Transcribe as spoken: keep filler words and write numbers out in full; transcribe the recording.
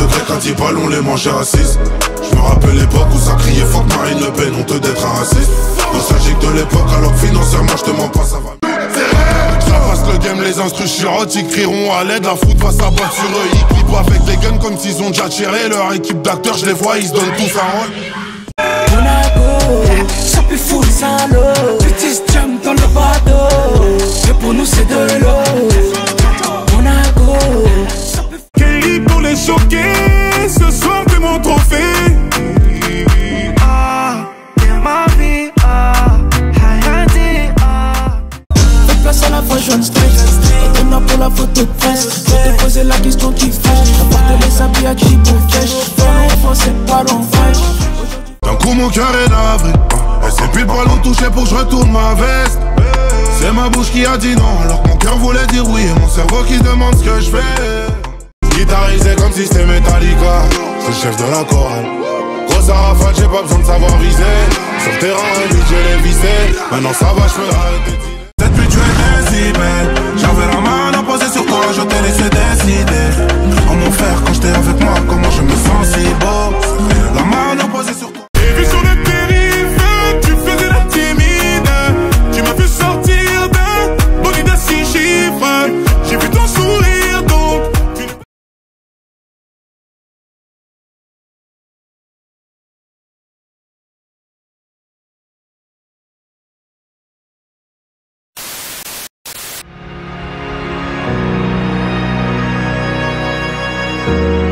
secret quand ils parlent, on les mangeait à six. Je me rappelle l'époque où ça criait fuck Marine Le Pen, honte d'être un raciste. Nostalgique de l'époque alors que financièrement je te mens pas, ça va. Passe le game, les instrus chirotiques crieront à l'aide. La foot va s'abattre sur eux, ils clippent avec des guns comme s'ils ont déjà tiré. Leur équipe d'acteurs, je les vois, ils se donnent tous un rôle. Monaco, ça peut full salaud. Petit jam dans le bateau, mais pour nous c'est de l'eau. Monaco, ça peut. Kelly pour les choquer, ce soir t'es mon trophée. Ah, ma vie, ah, place à la fashion street. On a pour la photo de presse. Faut te poser la question qui fâche. Apporte les habits à qui pour cash. Parlons français, parlons fraîche. D'un coup mon cœur est navré. Et c'est plus le ballon touché pour que je retourne ma veste. C'est ma bouche qui a dit non alors que mon cœur voulait dire oui. Et mon cerveau qui demande ce que je fais. Guitarisé comme si c'était Metallica. C'est le chef de la chorale. Grosse rafale, j'ai pas besoin de savoir viser. Sur le terrain, et lui j'ai les vissé. Maintenant ça va, je peux arrêter. Cette pute tu étais si belle. J'avais la main à poser sur toi, je t'ai laissé décider. Oh mon frère, quand j'étais avec moi, comment je me sens si beau. La main à poser sur toi. J'ai vu sur le périph', tu faisais la timide. Tu m'as vu sortir d'un bolide à six chiffres. J'ai vu ton sourire donc tu... We'll be right back.